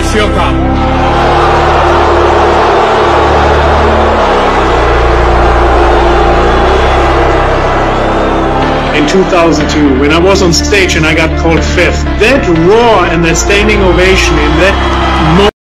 Fioca. In 2002, when I was on stage and I got called fifth, that roar and that standing ovation in that